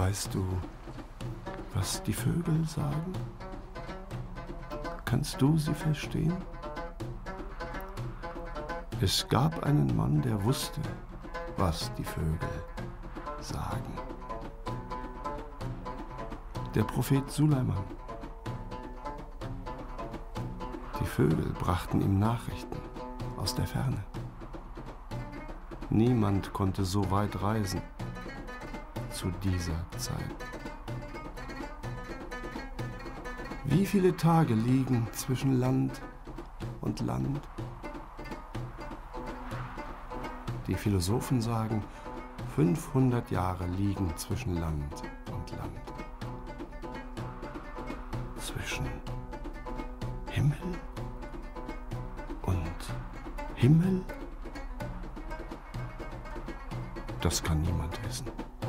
Weißt du, was die Vögel sagen? Kannst du sie verstehen? Es gab einen Mann, der wusste, was die Vögel sagen. Der Prophet Suleiman. Die Vögel brachten ihm Nachrichten aus der Ferne. Niemand konnte so weit reisen zu dieser Zeit. Wie viele Tage liegen zwischen Land und Land? Die Philosophen sagen, 500 Jahre liegen zwischen Land und Land. Zwischen Himmel und Himmel? Das kann niemand wissen.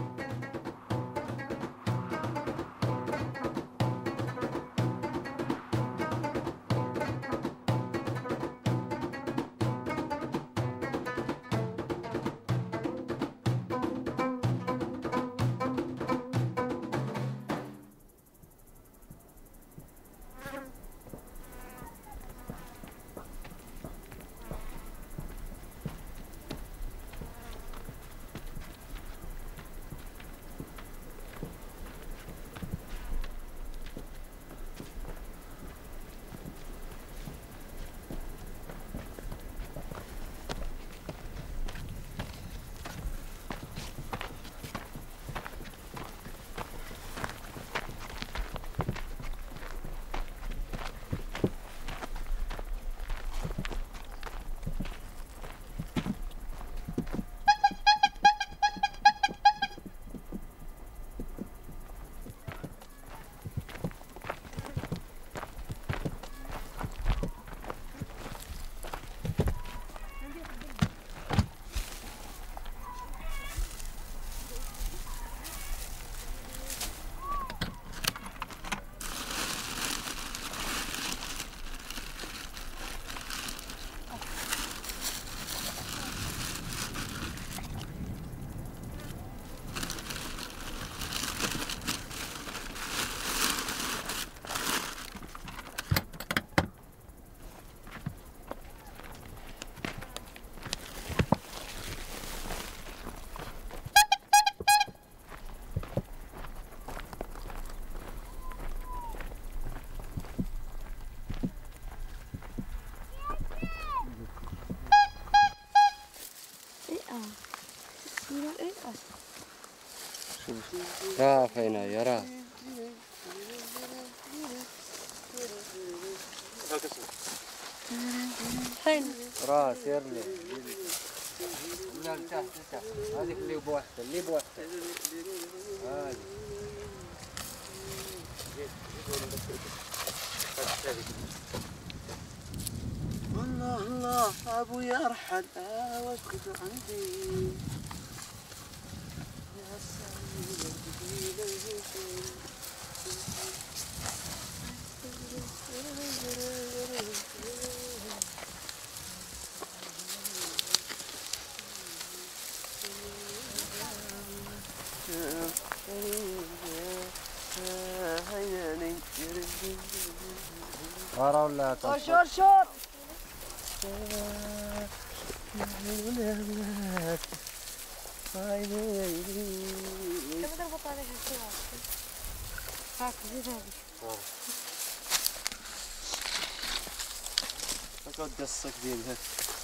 را فينا يرى را سير لي لا تحت هذيك اللي بوحدها هذه الله الله ابوي ارحل واسكت عندي يا سعيد ورا ولا شور شور كم تربط عليها السواد هاك زيد هذه اقعد قصك ديالها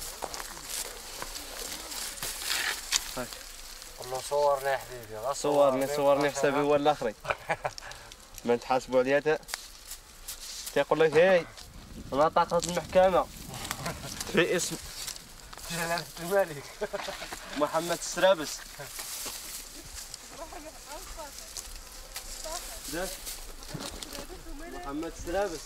هاك والله صورني يا حبيبي صورني حسابي هو الاخري ما تحاسبوا عليها تيقول لك هاي انا طاقة المحكمة في اسم جلالة الملك محمد السرابس ده محمد السرابس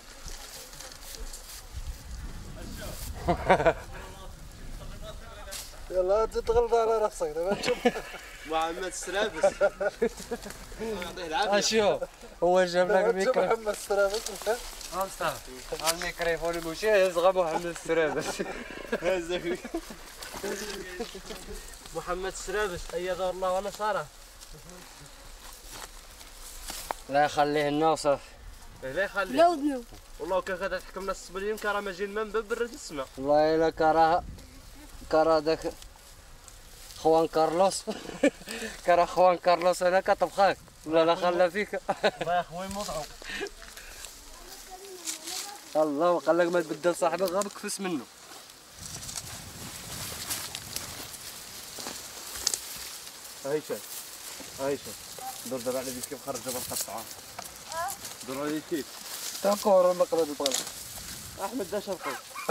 يلا تتغلط على راسك دابا تشوف محمد السرابس يعطيه العافية اشوف هو جاب لك الميكروفون محمد السرابس الميكروفون المشاهد غا محمد السرابس محمد السرابس أيده الله ونصره لا يخليه لنا وصافي. لا يخلي. لا ودنو. والله كان غادا تحكمنا الصبريين كرا ما جينا من باب برد السماء. والله إلا كرا داك خوان كارلوس. كرا خوان كارلوس أنا كطبخاك ولا لا خلى فيك. الله يا خويا مضعو. الله قال لك ما تبدل صاحبك غير بكفس منه. هاي شاف دور دابا على كيف خرج جبل القطعه. دور على كيف تاكور المقلب البغلا. احمد داش الخوي.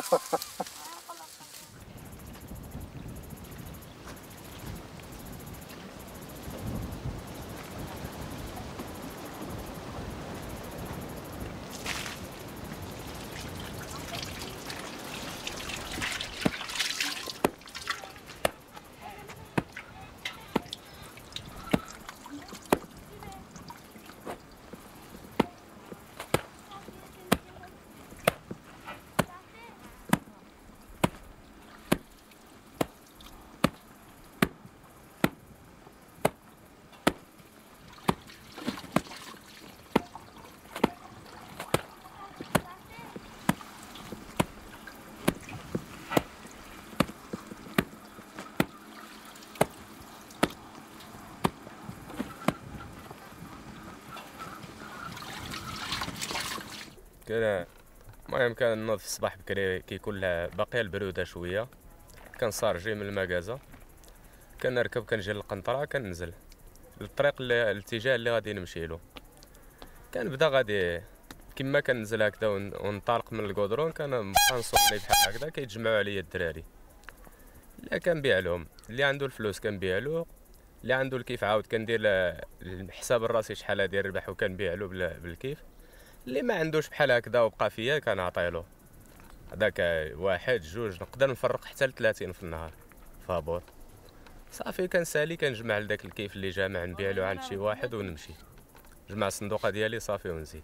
كان المهم كان نوض في الصباح بكري كيكون باقيه البروده شويه، كنصارجي من المكازا، كنركب كنجي للقنطره، كننزل للطريق الاتجاه اللي غادي نمشي له. كنبدا غادي كما كننزل هكذا ونطالق من الكودرون، كنبقى نصوني بحال هكذا، كيتجمعوا عليا الدراري اللي كنبيع لهم، اللي عنده الفلوس كنبيع له، اللي عنده الكيف عاود كندير الحساب الراسي شحال غادي يربح وكنبيع له بالكيف، اللي ما عندوش بحال هكذا وبقى فيا كنعطيلو هذاك واحد جوج، نقدر نفرق حتى ل30 في النهار فابور صافي. كنسالي كنجمع لذاك الكيف اللي جامع نبيع له عند شي واحد ونمشي نجمع الصندوقه ديالي صافي ونزيد.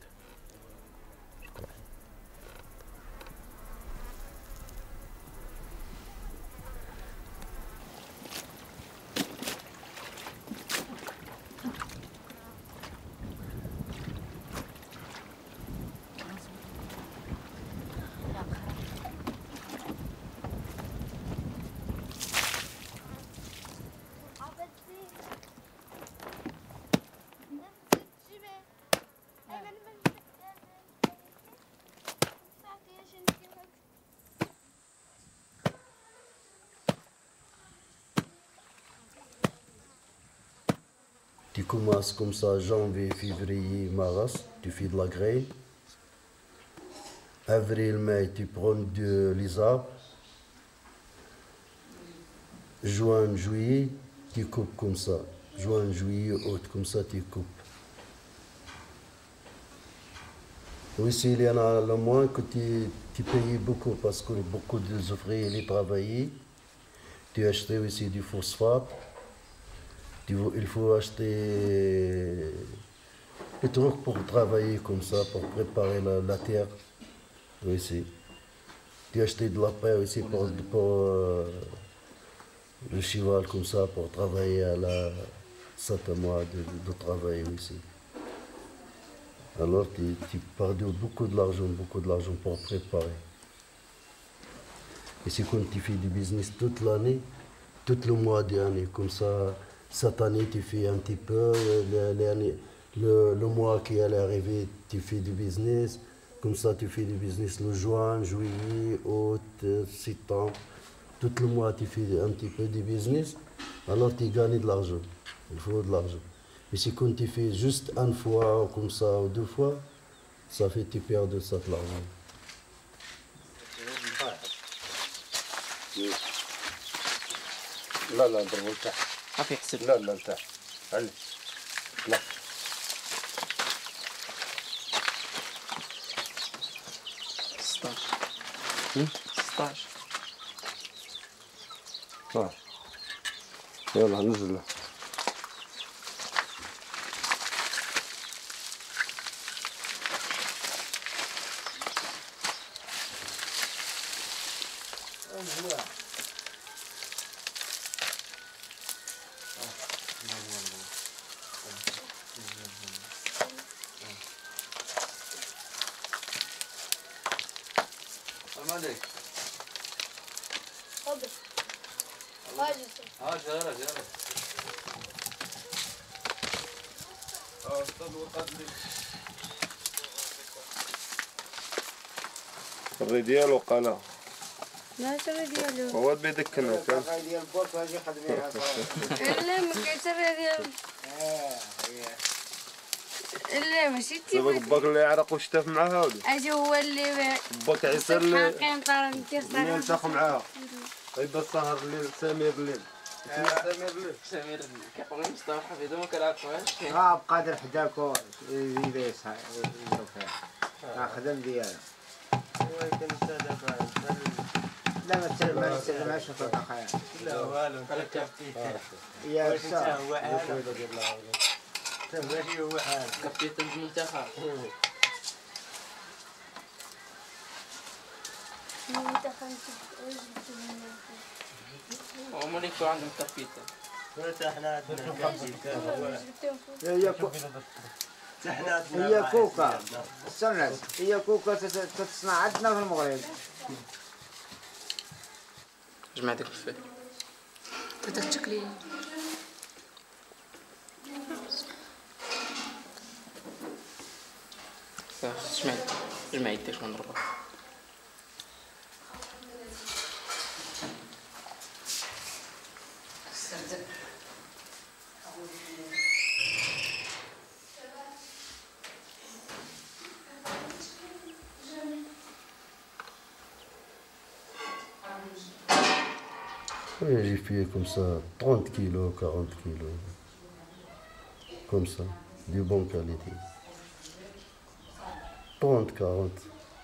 Tu commences comme ça, janvier, février, mars, tu fais de la graine. Avril, mai, tu prends les arbres. Juin, juillet, tu coupes comme ça. Juin, juillet, août, comme ça, tu coupes. Aussi, il y en a le moins que tu payes beaucoup parce que beaucoup d'ouvriers les travaillent. Tu achètes aussi du phosphate. Il faut acheter des trucs pour travailler comme ça, pour préparer la terre aussi. Tu achètes de la paille aussi pour le cheval comme ça, pour travailler à la 7 mois de travail aussi. Alors tu perds beaucoup de l'argent pour préparer. Et c'est quand tu fais du business toute l'année, tout le mois d'année, comme ça. Cette année, tu fais un petit peu, le mois qui allait arriver, tu fais du business. Comme ça, tu fais du business le juin, juillet, août, septembre. Tout le mois, tu fais un petit peu de business. Alors, tu gagnes de l'argent. Il faut de l'argent. Mais si quand tu fais juste une fois, comme ça, ou 2 fois, ça fait tu perds de cet argent. لا لا ضربوا لتحت. عافية حسن. لا لا لتحت. علي. لا. 16. يلا نزل. عليك. تفضل. هاجي. جرى جرى. الريديال وقنا لا ترى ديالو. هو بيدكنا كان لا ما كيترى ديالو. لا ماشي دابا باك اللي يعرق وشتاف معاها ولي اجي هو اللي باك عيسى اللي حاقين طار ندير يلتاق معاها غيبدا السهر الليل سمير الليل سمير كيقولوا مصطفى حفيظ ما كنعرفوهاش. بقادر حداكو يدير خدم ديالها. لا ما تسلمهاش في الأخير. لا والو يا بصح كابيتن المنتخب. هما اللي يكون عندهم كابيتن. هي كوكا استنى هي كوكا تتصنع عندنا في المغرب. جمع ديك الفيل. هذاك التكليل. صافي جمع يديك ونضربها. Oui, j'ai fait comme ça 30 kilos, 40 kilos. Comme ça, de bonne qualité. 30, 40.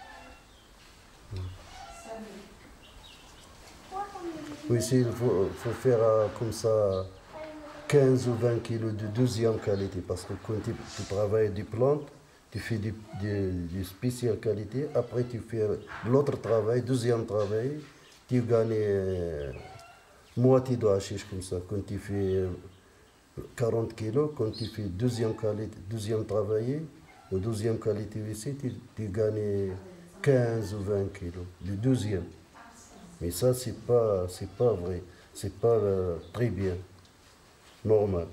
Oui, il faut faire comme ça 15 ou 20 kilos de deuxième qualité. Parce que quand tu travailles des plantes, tu fais du spécial qualité. Après, tu fais l'autre travail, deuxième travail, tu gagnes moitié de hashish comme ça. Quand tu fais 40 kilos, quand tu fais deuxième qualité, deuxième travail, ou deuxième qualité ici, tu gagnes 15 ou 20 kilos, le deuxième. Mais ça, c'est pas vrai, c'est pas très bien, normal.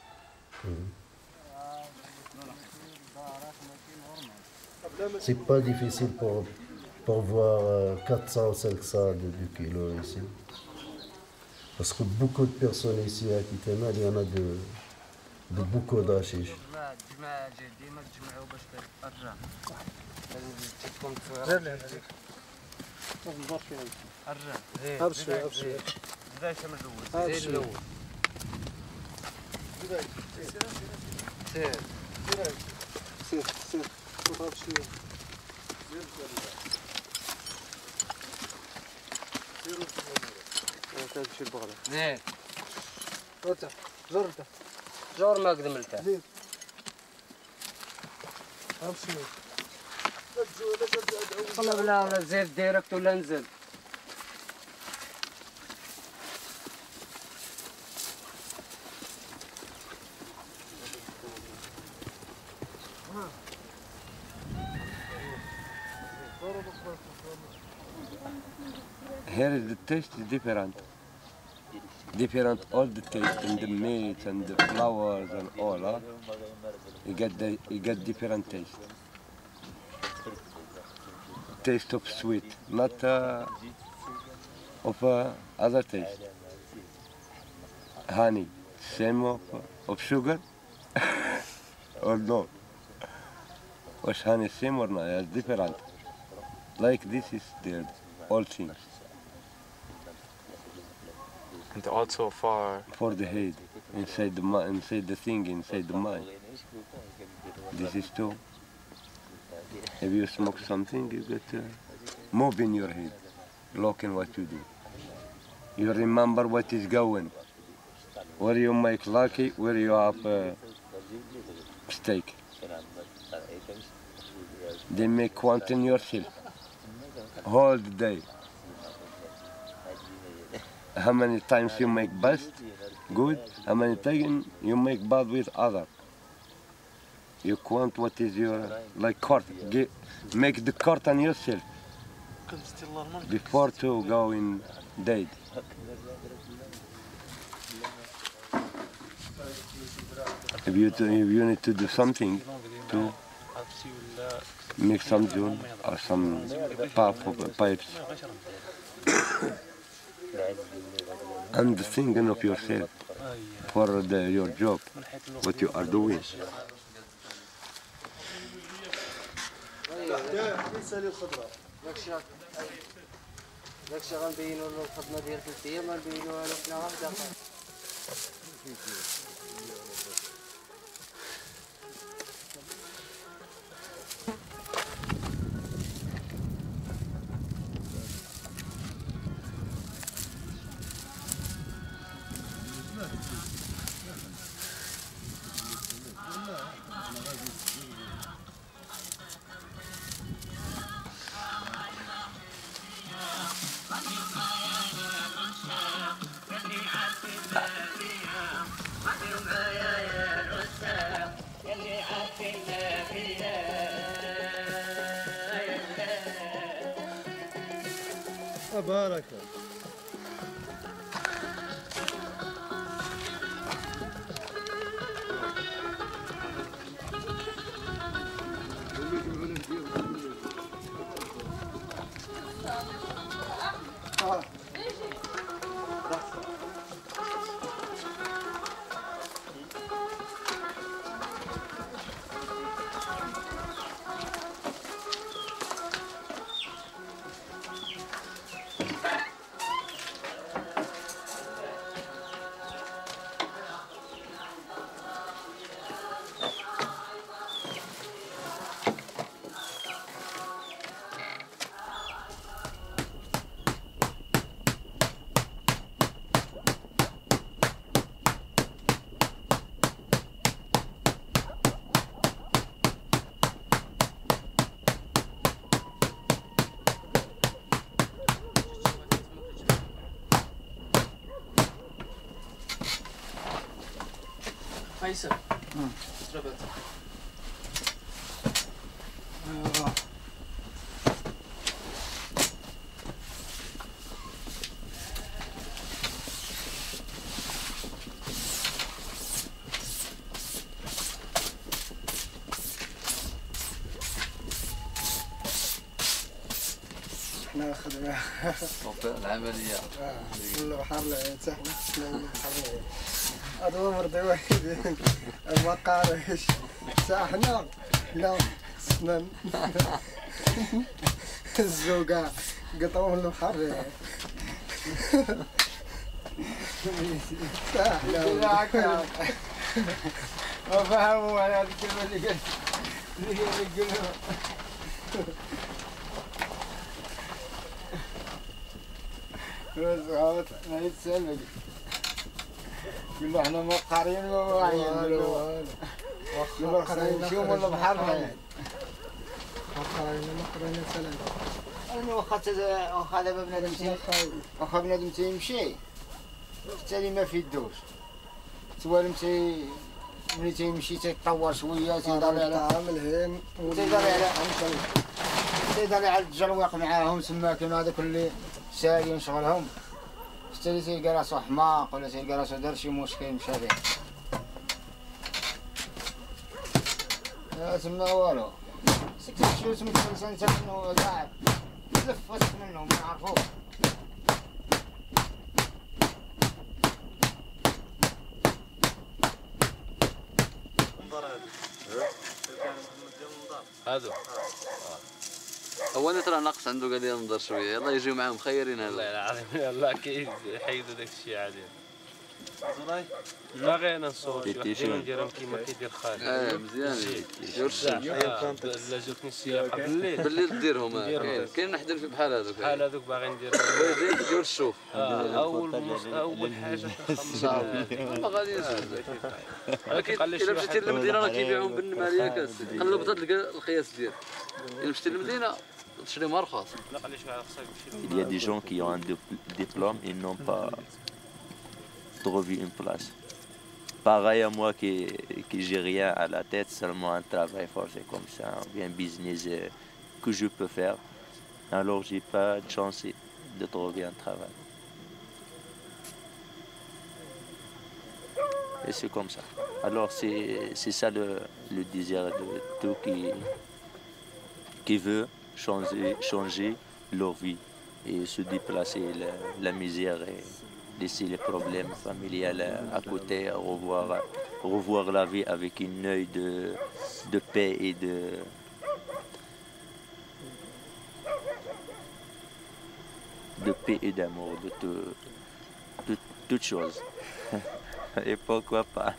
C'est pas difficile pour voir 400 ou 500 de kilos ici. Parce que beaucoup de personnes ici à Kitana, il y en a de beaucoup d'hashish. زين زور ما قدملته والله بلا زيد ديركت ولا نزل Here the taste is different. Different all the taste and the meat and the flowers and all. Huh? You get different taste. Taste of sweet, not of other taste. Honey, same of sugar or no? Was honey same or not? It's different. Like this is the all things. And also for the head, inside the thing, inside the mind. This is too. If you smoke something, you get move in your head, looking what you do. You remember what is going. Where you make lucky, where you have mistake. They make quantum yourself, all the day. How many times you make best, good, how many times you make bad with other. You count what is your, like court, make the court on yourself. before to go in dead. If you need to do something to make some tune or some pipes and thinking of yourself for your job, what you are doing. داكشي غنبينو له الخدمه ديال 3 ايام غنبينوها له حنا غنبدا. بارك فيصل اشربت احنا خدمة العملية البحر ساحنا هذا مرضي واحد ما قارش ساحنا لا سنن الزوقة قطعوا البحر ساحنا ما فهموا على هذه الكلمة اللي قالوا ما يتسلق قل له احنا ما قارين ولا واعيين قل له قارين ولا بحر ما قارين سلام انا واخا دابا بنادم تيمشي بالتالي ما في الدوش توالم ملي تيمشي تيتطور شويه تيدار على الجرويق معاهم تما كيما هذاك اللي سايين شغلهم حتى تيلقى راسو حماق ولا تيلقى راسو دار شي مشكل مشى فيه تما والو تمشيو تما الانسان تا منو كاع تلف وسط منهم ما يعرفوش هادو هو انا ترى ناقص عنده قال لي ننظر شويه يلا يجيو معاهم مخيرين هذا والله العظيم يلا كيحيدوا داك الشيء عادي لا غير انا نصور شي واحد نديرهم كيما كيدير خالد مزيان دير الشيء لا جاتني السياقه بالليل ديرهم كاين نحضر في بحال هذوك باغي ندير دير الشوف اول حاجه ما غاديش ولكن الا مشيتي للمدينه راه كيبيعوهم بالنماريه كاس قلب تلقى القياس ديال الا مشيتي للمدينه تشري مرخص Il y a des gens qui ont un diplôme et n'ont pas trouvé une place. Pareil à moi qui j'ai rien à la tête, seulement un travail forcé comme ça, un business que je peux faire. Alors j'ai pas de chance de trouver un travail. Et c'est comme ça. Alors c'est ça le désir de tout qui veut changer leur vie et se déplacer la misère et laisser les problèmes familiaux à côté, revoir la vie avec un œil de paix et de paix et d'amour, de toutes choses. Et pourquoi pas.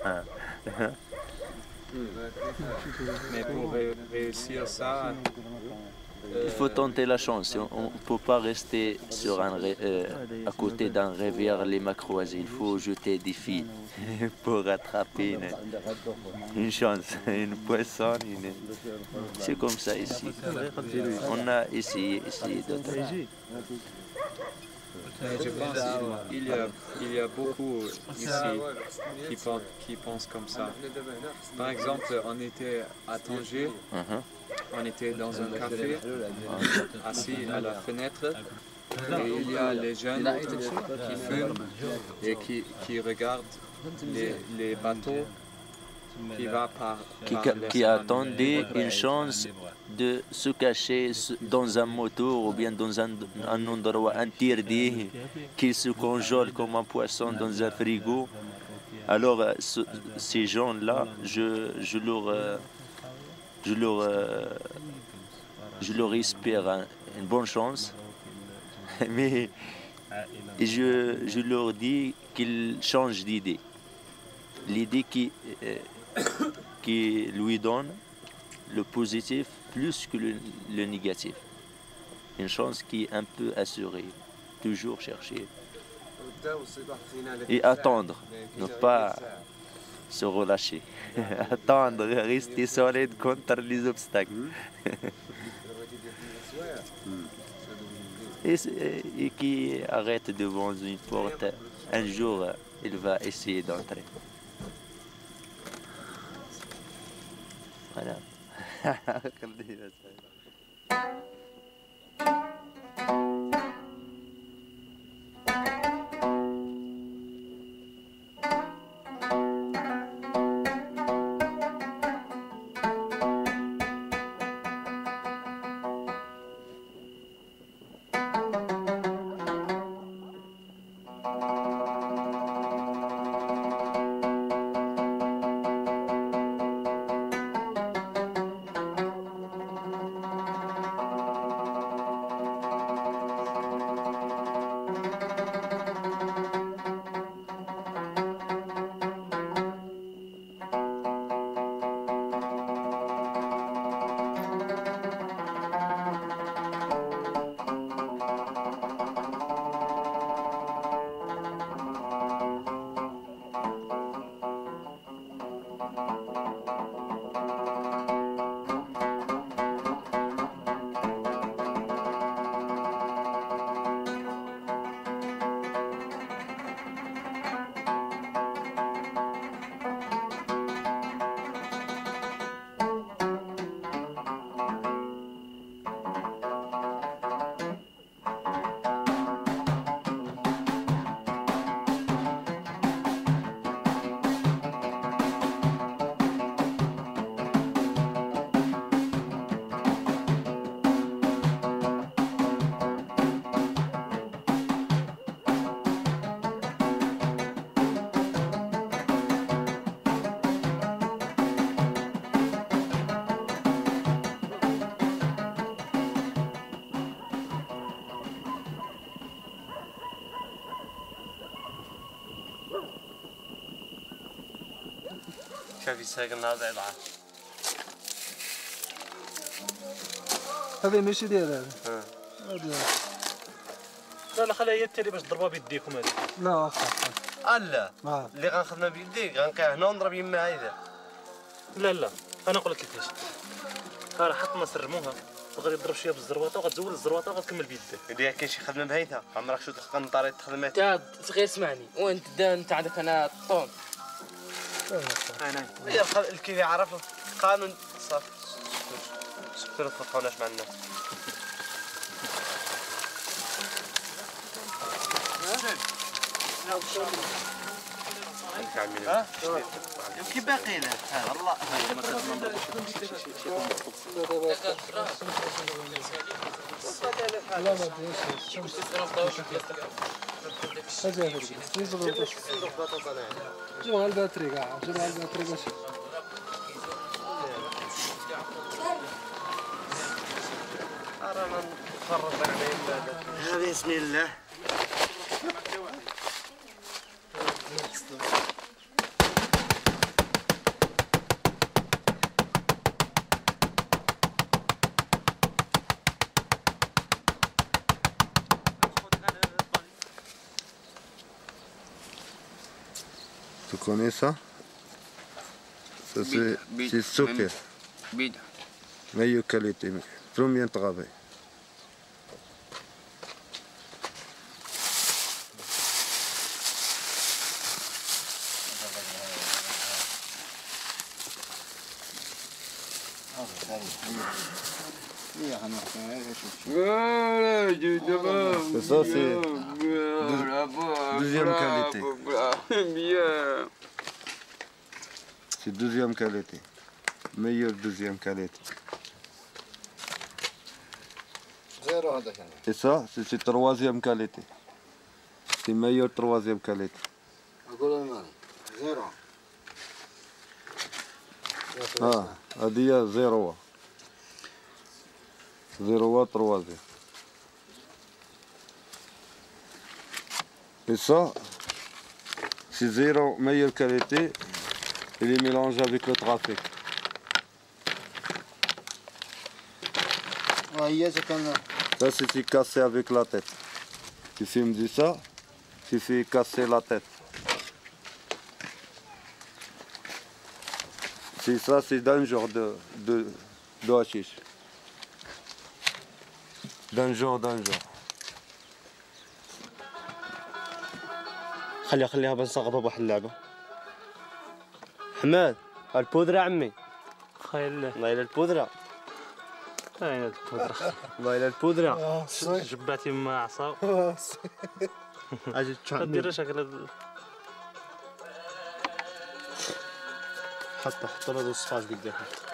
Mais pour réussir ça, il faut tenter la chance. On ne peut pas rester à côté d'un rivière les mains croisées. Il faut jeter des filles pour rattraper une chance, une poisson. C'est comme ça ici. On a essayé d'autres. Je pense qu'il y a beaucoup ici qui pensent comme ça. Par exemple, on était à Tanger, on était dans un café, assis à la fenêtre, et il y a les jeunes qui fument et qui regardent les bateaux qui attendaient une chance de se cacher dans un moteur ou bien dans un endroit interdit, qui se congèle comme un poisson dans un frigo. Alors ces gens-là, je leur espère une bonne chance, mais je leur dis qu'ils changent d'idée. L'idée qui lui donne le positif plus que le négatif. Une chance qui est un peu assurée. Toujours chercher. Et attendre. Ne pas se relâcher. Attendre, rester solide contre les obstacles. Et qui arrête devant une porte. Un jour, il va essayer d'entrer. Voilà. شاف يساق النهارده يضعف. هذا ماشي ديال هذا. لا خليها هي التالي باش تضربها بيديكم هذه. لا واخا. لا اللي غنخدمها بيديك غنلقاه هنا ونضرب يما هيدا. لا انا نقول لك كيفاش. راه حط ما سرموها وغادي تضرب شويه بالزرواطه وغتزول الزرواطه وغتكمل بيديك. اذا كاين شي خدمه بهيثه عمرك شفت القنطره تخدمات. انت غير اسمعني وانت عندك انا الطون. هي الكيف يعرف القانون صافي. سكتوا ما تفقوناش مع الناس. كي باقي له الله لا ما بديش جيب على الباتري كاع جيب على الباتري باش رانا نخرب عليه بسم الله Tu connais ça? Ça c'est super. Meilleure qualité, trop bien travaillé. Ça c'est deuxième qualité. C'est deuxième qualité. Meilleure deuxième qualité. Et ça, c'est troisième qualité. C'est meilleure troisième qualité. Ah, Adia 0. 0 troisième. Et ça, c'est 0 meilleure qualité. Il est mélangé avec le trafic. Ça, c'est cassé avec la tête. Si tu me dis ça, tu fais casser la tête. C'est ça, c'est d'un genre de hashish. D'un genre. خليها بنسقطها بواحد اللعبة. حماد البودرة عمي. خير الله يلا البودرة. خير البودرة. الله يلا البودرة. جباتي مع عصا. اجي دير شكل حط له الصفاج قدام.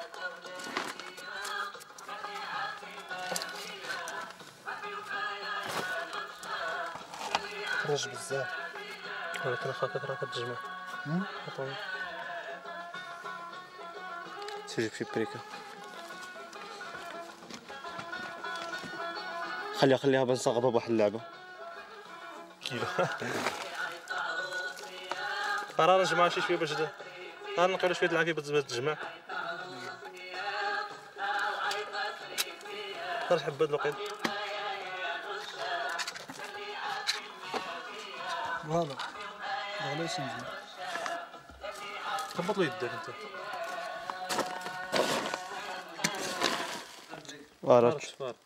خرج بزاف ولكن خاطر راه كتجمع عطوني تجيب شي بريكه خليها بنسقطها بواحد اللعبه كيلو راه نجمع شي شويه باش غنقولوا شويه العافيه باش تجمع خرج حبات الوقيت فوالا علاش نجي هبط له يدك انت وارد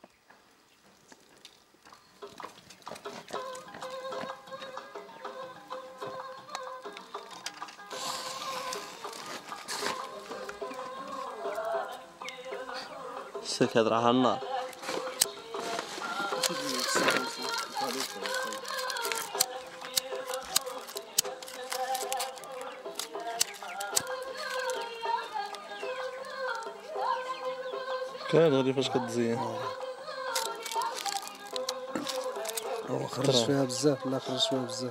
السلك هذا راه النار كان غادي فاش كتزين خرج فيها بزاف لا خرج فيها بزاف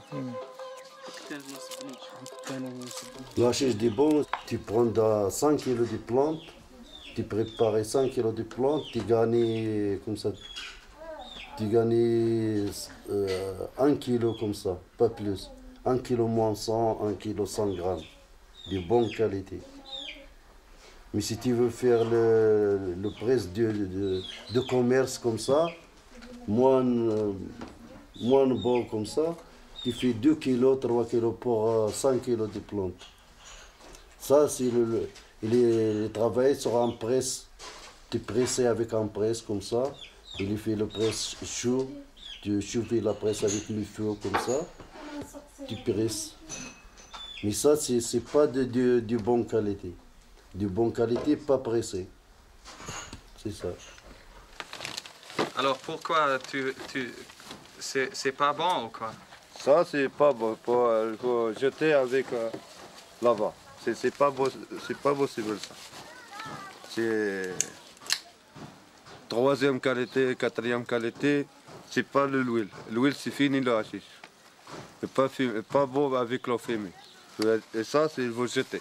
La chiche des bons, tu prends 100 kg de plantes, tu prépares 100 kg de plantes, tu gagnes comme ça, tu gagnes 1 kg comme ça, pas plus. 1 kg moins 100, 1 kg 100 grammes, de bonne qualité. Mais si tu veux faire le prix de commerce comme ça, moins bon comme ça, tu fais 2 kg, 3 kg pour 100 kg de plantes. Ça, c'est le travail sur un presse. Tu presses avec un presse comme ça. Il fait le presse chaud. Tu chauffes la presse avec le feu comme ça. Tu presses. Mais ça, c'est pas de bonne qualité. De bonne qualité, pas pressé. C'est ça. Alors pourquoi c'est pas bon ou quoi? Ça, c'est pas bon. Il faut jeter avec là-bas. C'est pas possible ça. C'est troisième qualité, quatrième qualité. C'est pas l'huile. L'huile, c'est fini le hashish. C'est pas bon avec l'eau fumée. Et ça, il faut jeter.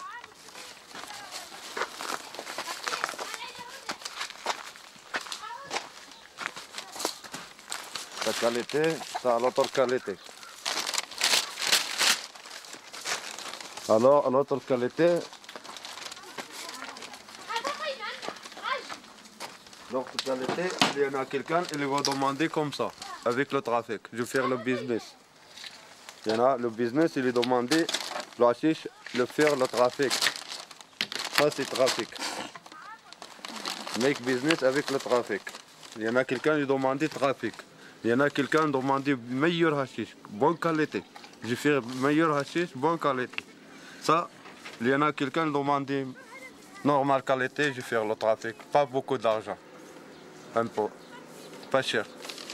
La qualité, ça a l'autre qualité. Alors, l'autre qualité, l'autre qualité, il y en a quelqu'un, il va demander comme ça, avec le trafic. Je vais faire le business. Il y en a le business, il est demandé, le hashish, le faire le trafic. Ça, c'est trafic. Make business avec le trafic. Il y en a quelqu'un qui demande trafic. Il y en a quelqu'un qui demande meilleur hashish, bonne qualité. Je fais meilleur hashish, bonne qualité. Ça, il y en a quelqu'un qui demande normale qualité, je fais le trafic. Pas beaucoup d'argent. Un peu. Pas cher.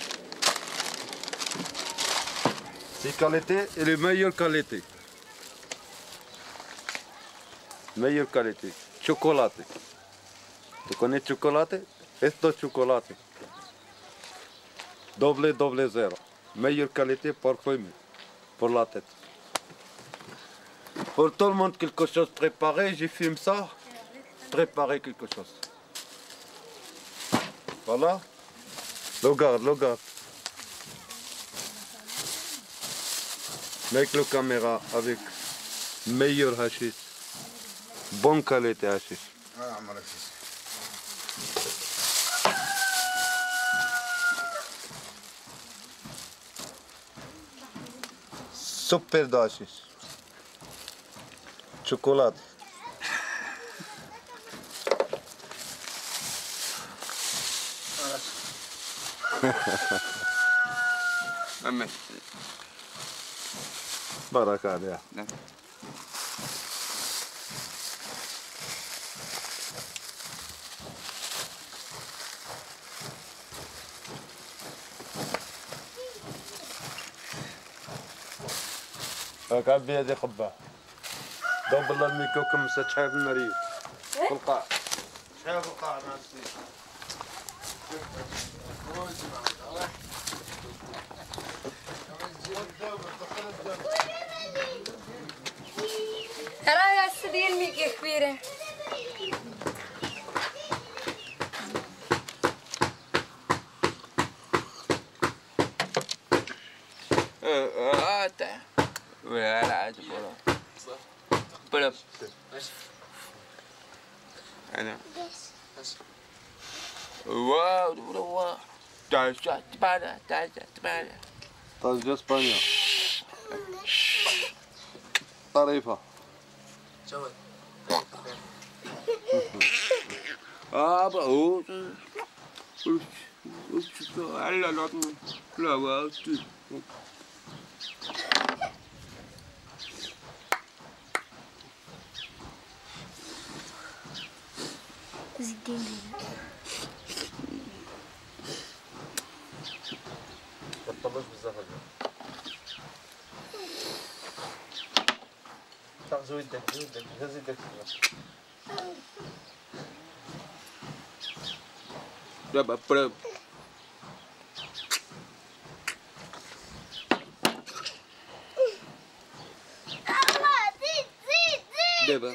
C'est qualité et les meilleures qualités. Meilleure qualité. Chocolat. Tu connais chocolat? Esto chocolat. Double zéro. Meilleure qualité parfumée pour la tête. Pour tout le monde, quelque chose préparé, je filme ça. Préparer quelque chose. Voilà. Regarde. Avec la caméra, avec meilleur hashish. Bonne qualité hashish. Super de hashish. Chocolat. بركة عليها. هاك بيدي قبة. دوب الله الميكو كم شحال المريض. في القاع. شحال في القاع ناسي. ترى يا سيدي الميكي كبيرة. ولا بلا أنا واو تعال طاجة اسبانيا طريفة بقول لا زيدين مطلوش بزاف هذا تاخذ يدك هز يدك دابا برب دابا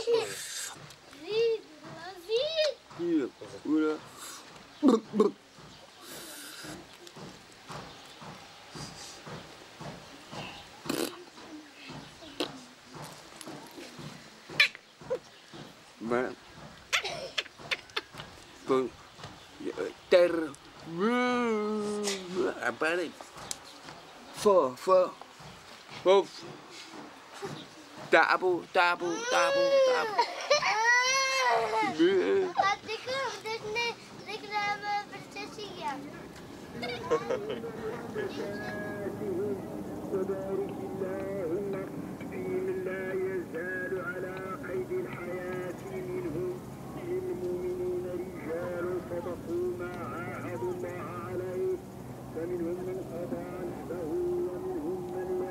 ولا ما ter apare fo of tabu تبارك اللهم فيهم لا يزال على قيد الحياة منهم للمؤمنين رجال صدقوا ما عاهدوا الله عليه فمنهم من قضى نحبه ومنهم من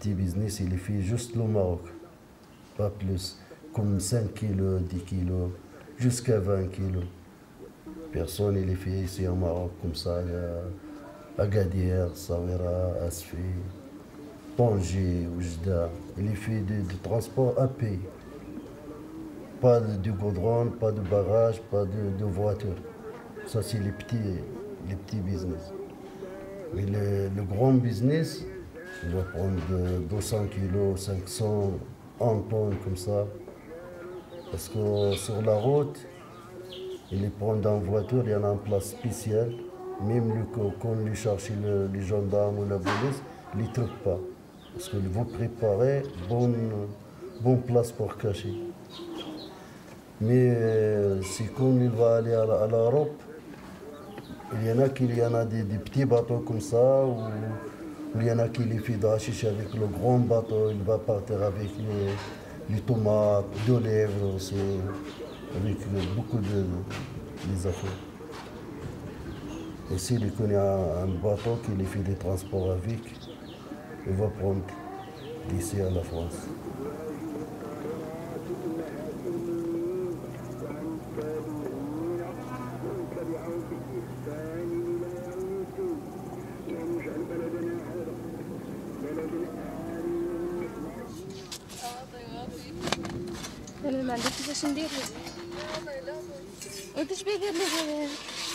petits business, il fait juste le Maroc, pas plus. Comme 5 kilos, 10 kilos, jusqu'à 20 kilos. Personne ne les fait ici au Maroc comme ça. Il y a Agadir, Sawira, Asfi, Tanger, Oujda. Il fait du transport à pied. Pas de goudron, pas de barrage, pas de voiture. Ça, c'est les petits business. Mais le grand business, il va prendre 200 kilos, 500, 1 tonne comme ça. Parce que sur la route, il les prend en voiture, il y en a une place spéciale. Même quand il cherche les gendarmes ou la police, il ne les trouve pas. Parce qu'il faut préparer bonne place pour cacher. Mais c'est comme il va aller à l'Europe, il y en a des petits bateaux comme ça, ou il y en a qui les fait d'hachiche avec le grand bateau, il va partir avec les tomates, de lèvres aussi, avec beaucoup de affaires. Et s'il connaît un bateau qui les fait des transports avec, il va prendre d'ici à la France. انا ما عندي كيفاش ندير وانت اش بيدير لي هذا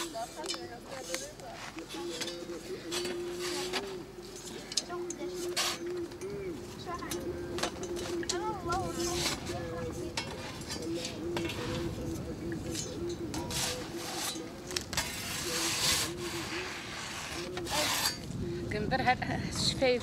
كنبر الشفايف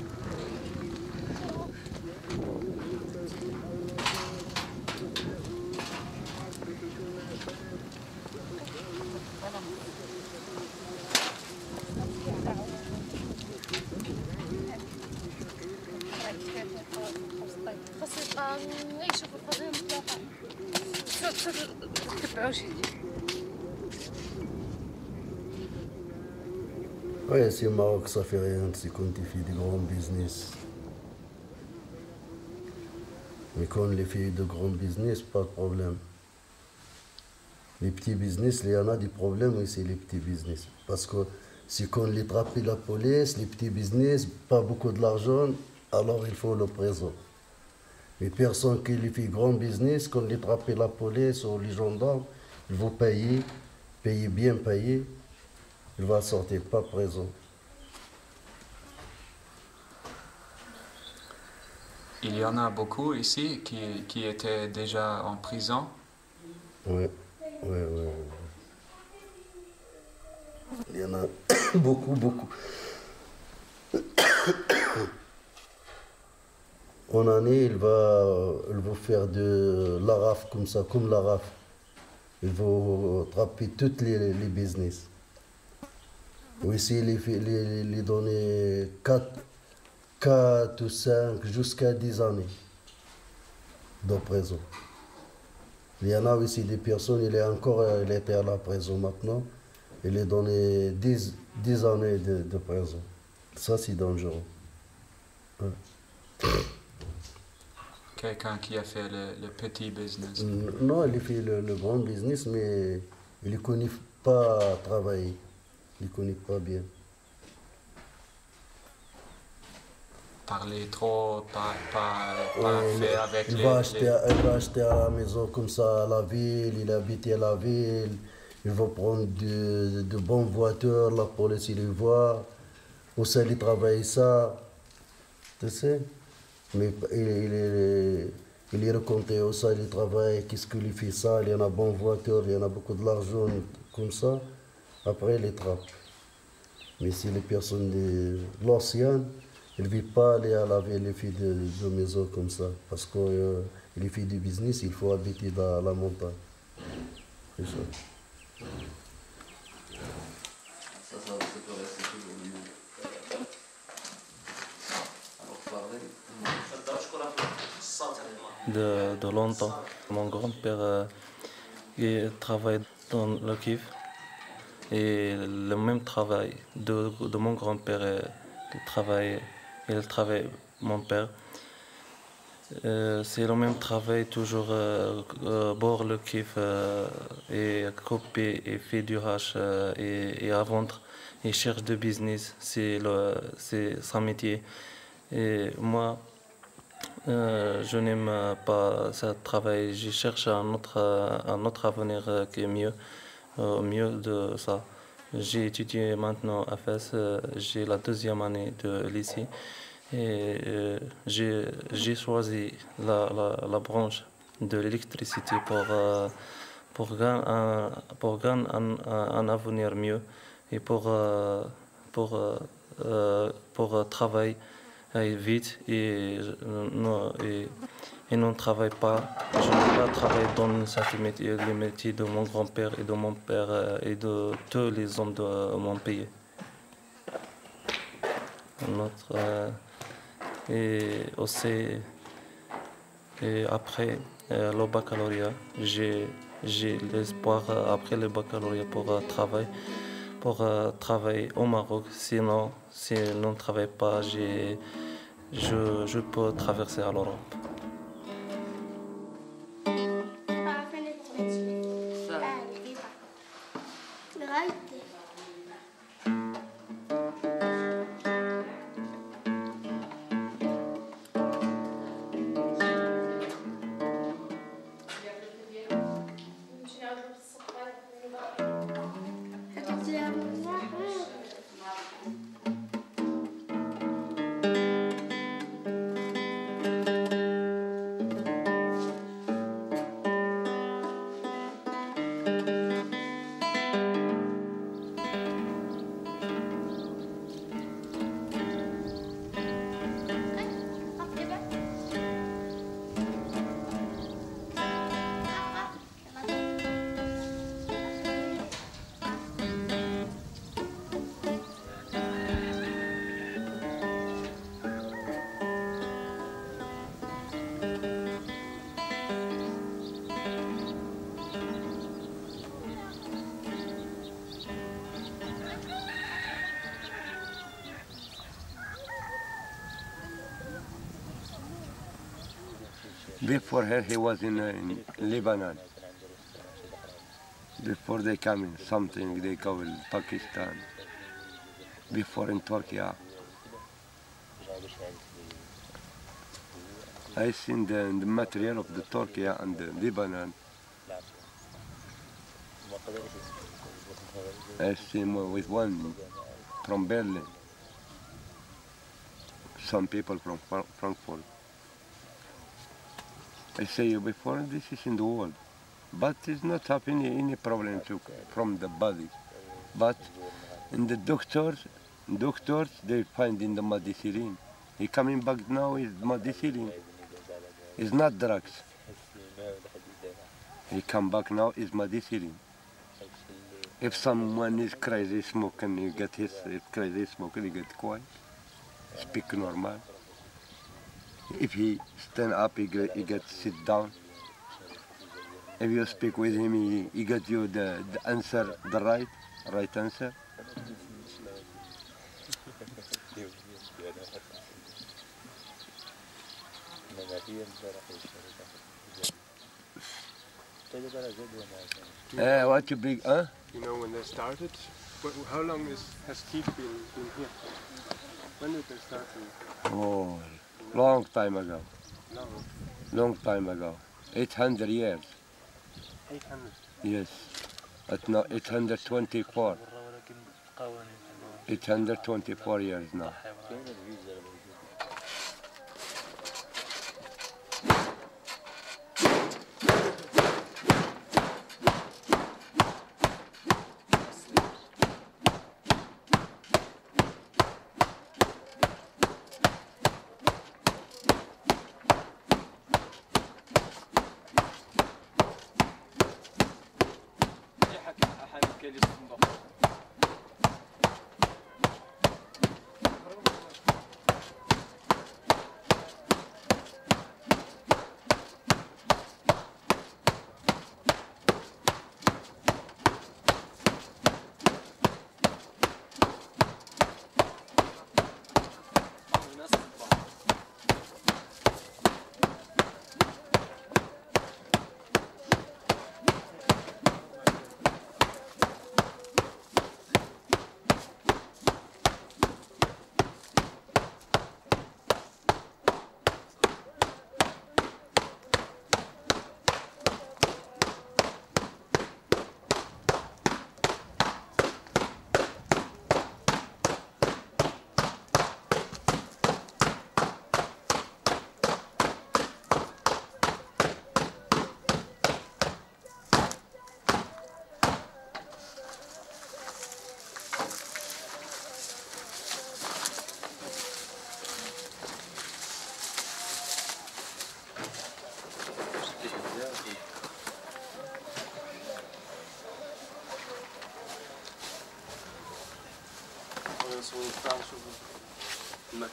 Oui, c'est au Maroc, ça fait rien, c'est quand tu fais des grands business. Mais quand les filles de grands business, pas de problème. Les petits business, il y en a des problèmes aussi, les petits business. Parce que si quand les trappe la police, les petits business, pas beaucoup de l'argent, alors il faut le présent. Mais personne qui les fait grand business, quand les trappe la police ou les gendarmes, ils vont payer bien payer. Il va sortir pas présent. Il y en a beaucoup ici qui étaient déjà en prison. Oui. Il y en a beaucoup. En année, il va faire de l'ARAF comme ça, comme l'ARAF. Il va attraper toutes les business. Oui, si les donner 4 ou 5 jusqu'à 10 années de prison. Il y en a aussi des personnes, il était à la prison maintenant, il est donné 10 années de prison. Ça, c'est dangereux. Ouais. Quelqu'un qui a fait le petit business. Non, il a fait le grand business, mais il ne connaît pas travailler. Il ne connaît pas bien. Parler trop, pas Ouais, fait avec il va acheter à la maison comme ça à la ville, il habite à la ville, il va prendre de bonnes voitures, la police il le voit, où ça il travaille ça, tu sais. Mais il est raconté où ça il travaille, qu'est-ce qu'il fait ça, il y en a bonne voiture, il y en a beaucoup de l'argent comme ça. Après, il les trappe. Mais si les personnes de l'ancien, ils ne vivent pas aller à la ville, les filles de maison comme ça. Parce que les filles du business, il faut habiter dans la montagne. C'est ça. De longtemps. Mon grand-père il travaille dans le Kiev. Et le même travail de mon grand-père, il travaille mon père. C'est le même travail, toujours bord le kiff et couper et faire du hache et à vendre. Il cherche de business, c'est son métier. Et moi, je n'aime pas ce travail. Je cherche un autre avenir qui est mieux de ça. J'ai étudié maintenant à FES, j'ai la 2e année de lycée. Et j'ai choisi la branche de l'électricité pour gagner un avenir mieux et pour travailler vite et non travaille pas. Je ne vais pas travailler dans les métiers de mon grand-père et de mon père et de tous les hommes de mon pays. Et aussi, et après le baccalauréat, j'ai l'espoir après le baccalauréat pour travailler au Maroc. Sinon, si je ne travaille pas, je peux traverser à l'Europe. Before her, he was in Lebanon. Before they come in something they call Pakistan. Before in Turkey. I seen the material of the Turkey and the Lebanon. I seen with one from Berlin. Some people from Frankfurt. I say you before, this is in the world, but it's not happening any problem from the body. But in the doctors they find in the medicine. He coming back now is medicine. It's not drugs. He come back now is medicine. If someone is crazy smoking, he get his crazy smoking, he get quiet, speak normal. If he stand up, he get sit down. If you speak with him, he get you the answer, the right answer. What you big, huh? You know when they started? How long has teak been here? When did they start? Oh, long time ago. Long time ago. 800 years. 800? Yes. But now 824. 824 years now.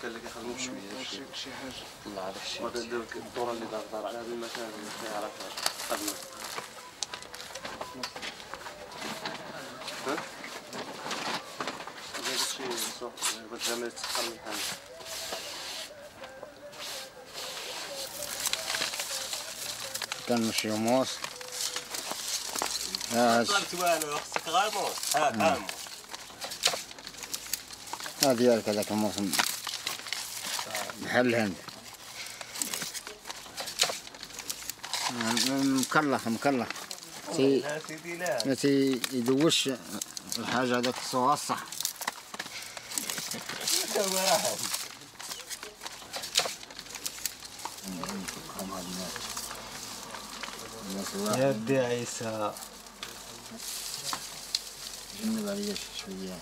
كان اللي كيخدموا بشويه شي حاجه ما عرفتش الدوره اللي دار على هذا المكان اللي كيعرفها خدمه ها هذا الشيء صح باش زعما يتسخر من الحال كنمشيو موس صرت والو خصك غير موس ها ها ديالك هذاك الموسم بحال الهند مكلخ ما تيدوش الحاجة هذاك الصوغ الصح يا ودي عيسى جنب عليا شوية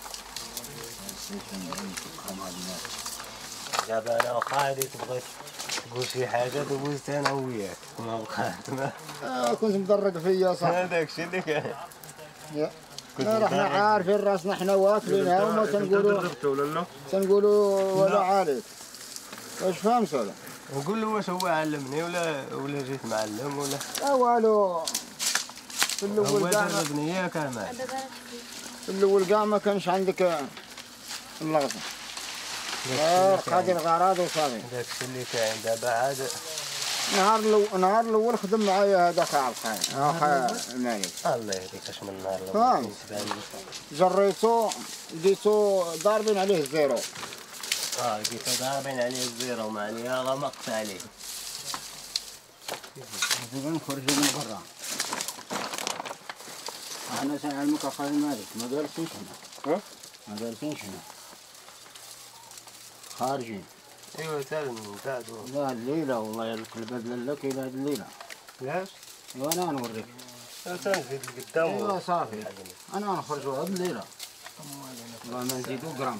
دابا انا وخالي تبغي تقول شي حاجه دوزت انا وياك ما بقات ما كنت مضرق فيا صح هذاك الشيء اللي كان رحنا عارفين راسنا حنا واكلينها وما تنقولوا ولا عليك واش فهمت ولا نقول له واش هو علمني ولا جيت معلم ولا لا والو في الاول كاع دربني ياك انا في الاول كاع ما كانش عندك اللغطه قاضي الغراض وصافي داك الشيء اللي كاين دابا عاد النهار الاول خدم معايا هذاك عبد الخير المالك الله يهديك اش من النهار الاول جريتو لقيتو ضاربين عليه الزيرو لقيتو ضاربين عليه الزيرو معناها غمقت عليه نخرجوا من برا احنا سنعلمك اخويا المالك ما جالسينش هنا ما جالسينش هنا خارجين ايوا تالم تعدوا لا الليله والله البدله لك الى هذه الليله علاش؟ ايوا انا نوريك تنزيد قدام ايوا صافي انا نخرجوا هذه الليله والله ما نزيدوا جرام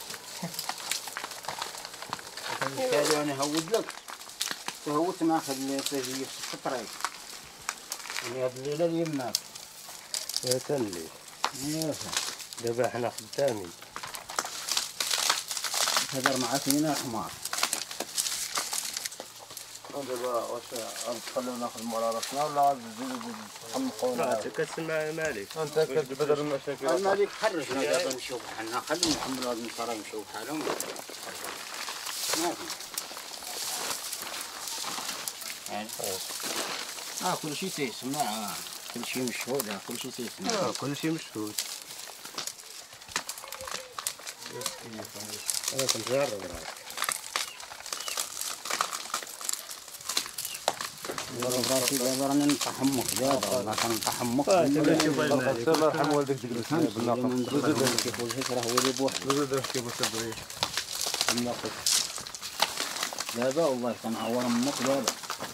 بالتالي انا هود لك تهوت ماخذ اللي تجي في الطريق يعني هذه الليله اليماك يا تلي دابا حنا خدامين هدر معاك هنا حمار دابا واش غنخليو ناخذ على راسنا ولا غنزيدو نحمقونا؟ انت كتسمع مالك انت كتبدل المشاكل المالك حرجنا دابا نمشيو بحالنا خلينا نحملوا هاد النصارى يمشيو بحالهم ماشي كل شيء تيسمع كل شيء مشهود كل شيء تيسمع كل شيء مشهود انا كنت جرب راسي دابا راني نتحمق دابا والله كنتحمق الله يرحم والديك تجلس بالناقه زيد كيف وجهك راه هو اللي بوحدو زيد كيف تبغي بالناقه دابا والله كنعور امك دابا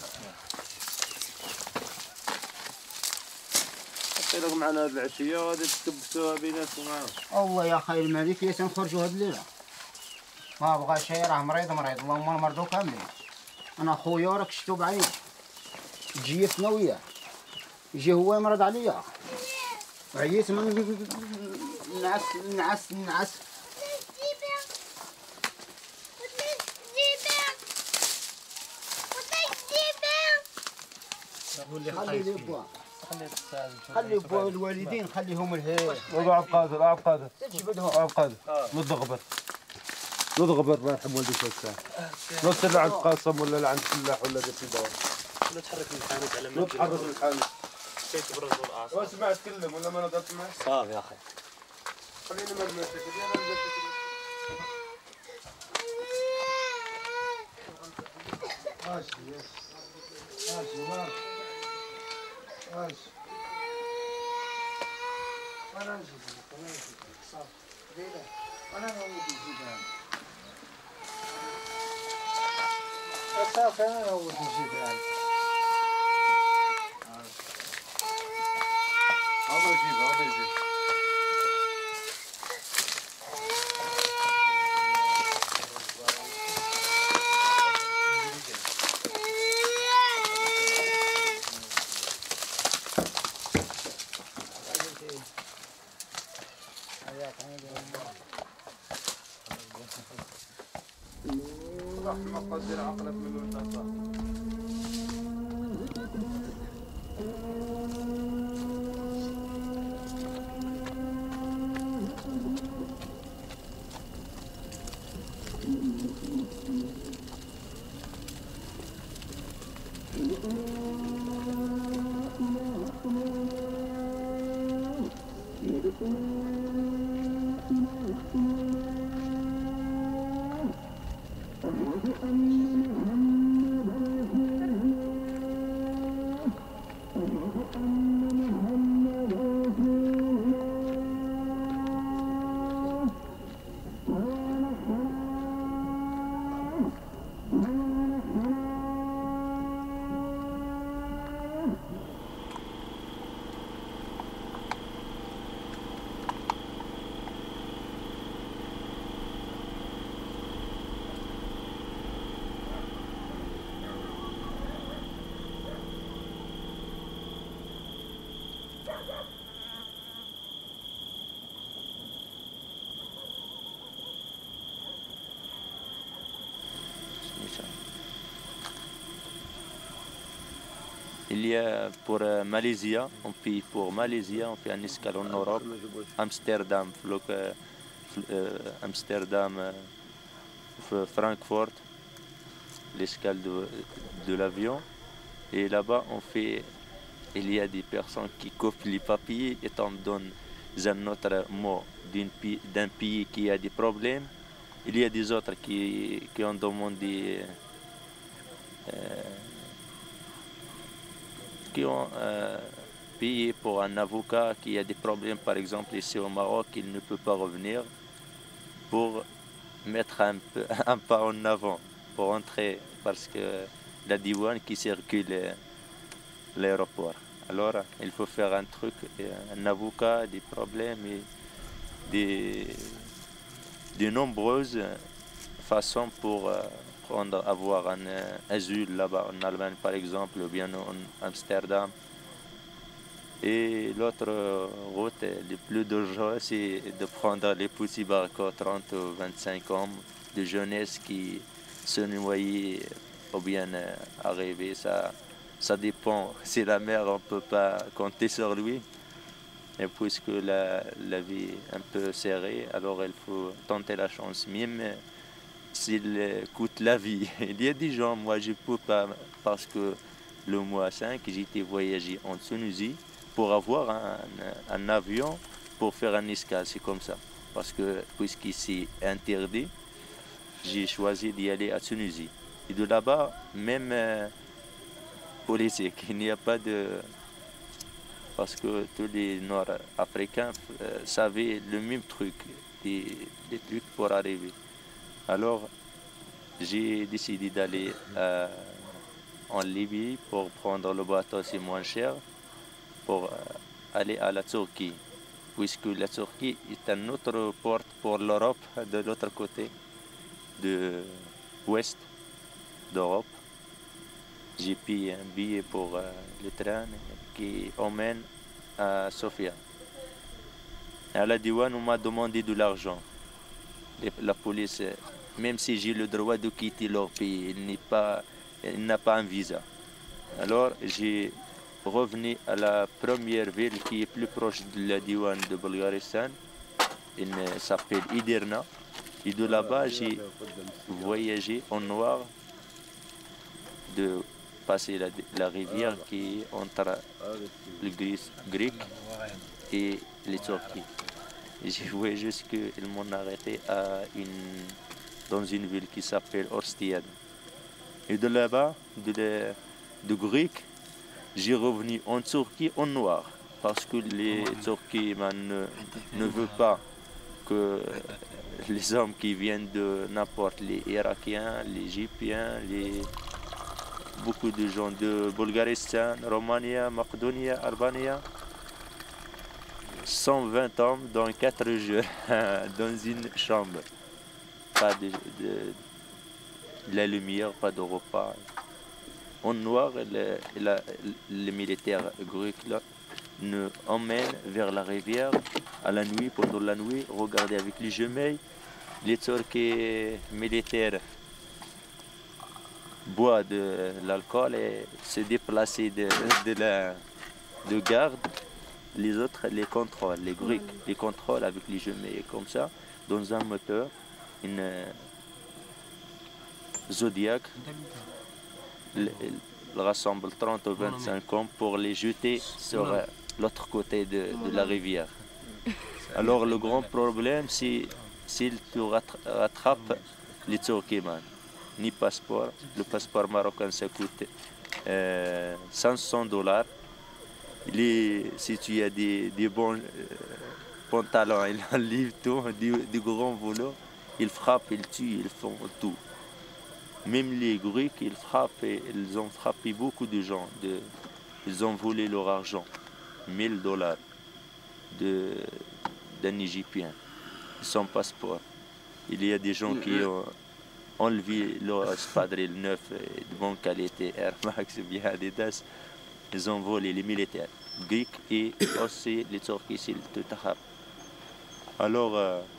لك معنا هاد العشيه غادي تكبسوها بيناتكم والله يا خاي الملك يا تنخرجوا هاد الليله ما بغى شي راه مريض اللهم نمرضو كاملين انا خويا راك شفتو بعيني تجيتنا وياه يجي هو يمرض عليا وعييت من نعس خلي بوا الوالدين خليهم الهي عبد قادر نضغبر ما نحب والديك في الساعه نوصل لعند قاسم ولا لعند فلاح ولا ديك الدور ولا تحرك الحانوت على ما تحرك الحانوت كيف تبرز الاعصاب واسمع تكلم ولا ما نقدرش معك صافي يا اخي خلينا ما نمشي ماشي انا نجيب صافي انا نعود نجيبها صافي انا نعود نجيبها هذا يجيب تبقى دير عقلك من وين تطلع. Il y a pour Malaisie, on fait un escale en Europe, Amsterdam, Francfort, l'escale de l'avion. Et là-bas, il y a des personnes qui copient les papiers et on donne un autre mot d'un pays qui a des problèmes. Il y a des autres qui ont demandé qui ont payé pour un avocat qui a des problèmes, par exemple ici au Maroc, il ne peut pas revenir, pour mettre un pas en avant, pour entrer, parce que la douane qui circule l'aéroport. Alors il faut faire un truc, un avocat, des problèmes et de nombreuses façons pour avoir un asile là-bas en Allemagne par exemple, ou bien en Amsterdam. Et l'autre route, le plus dangereux, c'est de prendre les petits barcos 30 ou 25 hommes de jeunesse qui se noient ou bien arriver. Ça dépend. Si la mer, on ne peut pas compter sur lui. Et puisque la vie est un peu serrée, alors il faut tenter la chance. Même s'il coûte la vie. Il y a des gens, moi je ne peux pas, parce que le mois 5, j'ai été voyager en Tunisie pour avoir un avion pour faire un escale, c'est comme ça. Parce que puisqu'ici c'est interdit, j'ai choisi d'y aller à Tunisie. Et de là-bas, même politique, il n'y a pas de... Parce que tous les Nord-Africains savaient le même truc, des trucs pour arriver. Alors, j'ai décidé d'aller en Libye pour prendre le bateau, c'est moins cher, pour aller à la Turquie, puisque la Turquie est une autre porte pour l'Europe, de l'autre côté, de l'ouest d'Europe. J'ai payé un billet pour le train qui emmène à Sofia. À la douane, on m'a demandé de l'argent. La police, même si j'ai le droit de quitter leur pays, il n'a pas un visa. Alors j'ai revenu à la première ville qui est plus proche de la douane de Bulgaristan. Il s'appelle Edirne. Et de là-bas, j'ai voyagé en noir de passer la rivière qui est entre le Grec et les Turquie. J'ai vu juste qu'ils m'ont arrêté dans une ville qui s'appelle Orstiad. Et de là-bas, de Grec, j'ai revenu en Turquie en noir. Parce que les Turcs ne veulent pas que les hommes qui viennent de n'importe les Irakiens, les Égyptiens, beaucoup de gens de Bulgaristan, Roumanie, Macédonie, Albanie, 120 hommes dans 4 jours dans une chambre. Pas de la lumière, pas de repas. En noir, les militaires grecs là, nous emmènent vers la rivière à la nuit, pendant la nuit, regarder avec les jumelles. Les Turcs militaires boit de l'alcool et se déplacer de garde. Les autres les contrôlent, les Grecs les contrôlent avec les jumelles comme ça, dans un moteur, une Zodiac. Il rassemble 30 ou 25 hommes pour les jeter sur l'autre côté de la rivière. Alors le grand problème, c'est s'ils te rattrapent les Turkméns. Ni passeport. Le passeport marocain, ça coûte $500. Si tu as des bons pantalons, ils enlèvent tout, des grands volos, ils frappent, ils tuent, ils font tout. Même les Grecs, ils ont frappé beaucoup de gens. Ils ont volé leur argent, $1000 d'un Égyptien, son passeport. Il y a des gens qui ont enlevé leur espadrille neuf de bonne qualité, Air Max, bien Adidas. Ils ont volé les militaires grecs et aussi les Turcs s'ils te tapent. Alors,